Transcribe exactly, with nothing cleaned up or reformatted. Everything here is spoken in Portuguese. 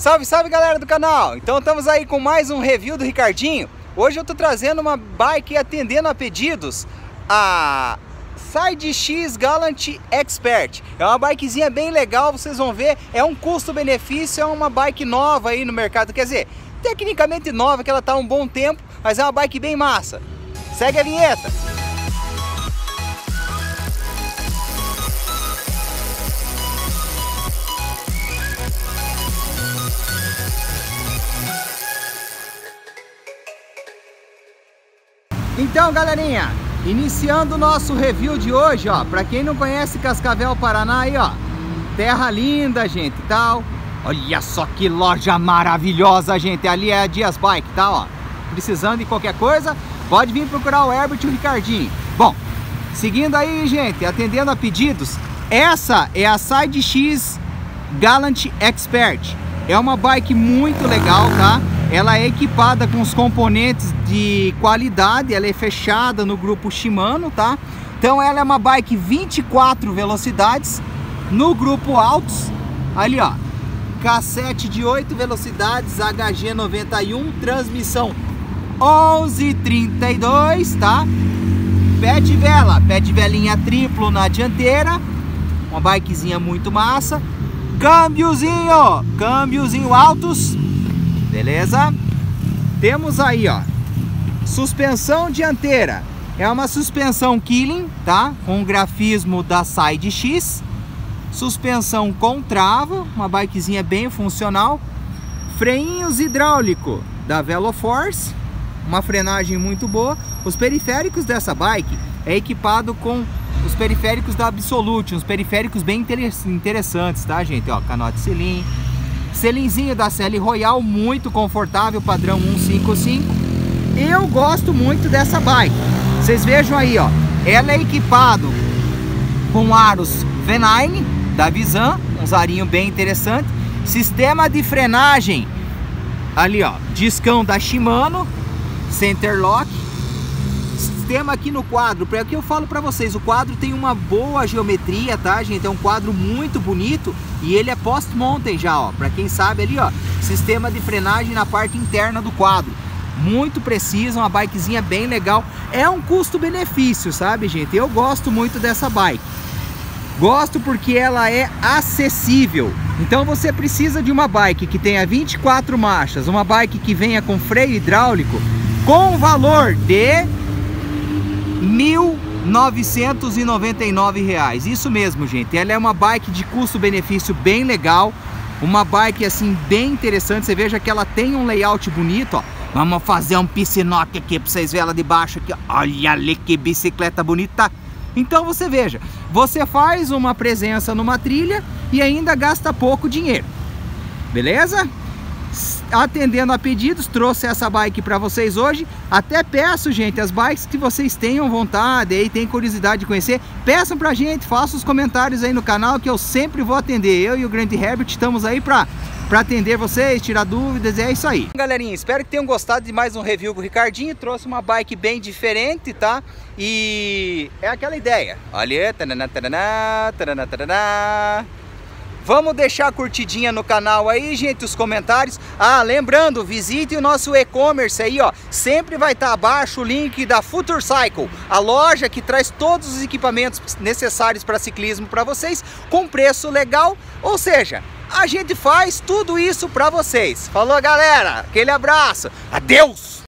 Salve, salve galera do canal! Então estamos aí com mais um review do Ricardinho. Hoje eu tô trazendo uma bike atendendo a pedidos, a SideX Galant Expert. É uma bikezinha bem legal, vocês vão ver, é um custo-benefício, é uma bike nova aí no mercado, quer dizer, tecnicamente nova, que ela tá há um bom tempo, mas é uma bike bem massa. Segue a vinheta! Então, galerinha, iniciando o nosso review de hoje, ó, pra quem não conhece Cascavel, Paraná, aí, ó, terra linda, gente, tal. Olha só que loja maravilhosa, gente, ali é a Dias Bike, tá, ó. Precisando de qualquer coisa, pode vir procurar o Herbert e o Ricardinho. Bom, seguindo aí, gente, atendendo a pedidos, essa é a SideX Galant Expert. É uma bike muito legal, tá? Ela é equipada com os componentes de qualidade, ela é fechada no grupo Shimano, tá? Então ela é uma bike vinte e quatro velocidades no grupo Altos. Ali, ó, cassete de oito velocidades, H G noventa e um, transmissão onze trinta e dois, tá? Pé de vela, pé de velinha triplo na dianteira. Uma bikezinha muito massa. Câmbiozinho, câmbiozinho Altos. Beleza? Temos aí, ó, suspensão dianteira. É uma suspensão Killing, tá? Com o grafismo da SideX. Suspensão com trava, uma bikezinha bem funcional. Freinhos hidráulico da Veloforce, uma frenagem muito boa. Os periféricos dessa bike é equipado com os periféricos da Absolute, uns periféricos bem interessantes, tá, gente? Ó, canote selim. Selinzinho da Selle Royal, muito confortável, padrão cento e cinquenta e cinco. Eu gosto muito dessa bike. Vocês vejam aí, ó, ela é equipado com aros V nove da Visan, um arinho bem interessante. Sistema de frenagem ali, ó, discão da Shimano, center lock. Sistema aqui no quadro, para que eu falo para vocês, o quadro tem uma boa geometria, tá, gente? É um quadro muito bonito e ele é post-mountain já, ó, para quem sabe ali, ó, sistema de frenagem na parte interna do quadro, muito preciso, uma bikezinha bem legal. É um custo-benefício, sabe, gente? Eu gosto muito dessa bike. Gosto porque ela é acessível. Então você precisa de uma bike que tenha vinte e quatro marchas, uma bike que venha com freio hidráulico, com valor de mil novecentos e noventa e nove reais. Isso mesmo, gente. Ela é uma bike de custo-benefício bem legal, uma bike assim bem interessante. Você veja que ela tem um layout bonito, ó. Vamos fazer um piscinoque aqui para vocês verem ela de baixo aqui. Olha ali que bicicleta bonita. Então você veja, você faz uma presença numa trilha e ainda gasta pouco dinheiro. Beleza? Atendendo a pedidos, trouxe essa bike para vocês hoje. Até peço, gente, as bikes que vocês tenham vontade e tem curiosidade de conhecer, peçam pra gente, façam os comentários aí no canal que eu sempre vou atender. Eu e o grande Herbert estamos aí pra, pra atender vocês, tirar dúvidas, e é isso aí. Galerinha, espero que tenham gostado de mais um review com o Ricardinho. Trouxe uma bike bem diferente, tá? E é aquela ideia. Olha, taraná, taraná, taraná, taraná. Vamos deixar a curtidinha no canal aí, gente, os comentários. Ah, lembrando, visite o nosso e-commerce aí, ó. Sempre vai estar abaixo o link da Future Cycle, a loja que traz todos os equipamentos necessários para ciclismo para vocês, com preço legal. Ou seja, a gente faz tudo isso para vocês. Falou, galera? Aquele abraço. Adeus!